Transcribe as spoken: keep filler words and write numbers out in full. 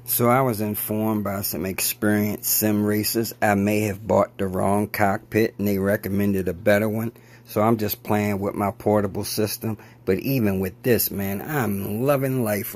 So I was informed by some experienced sim racers I may have bought the wrong cockpit and they recommended a better one. So I'm just playing with my portable system. But even with this, man, I'm loving life.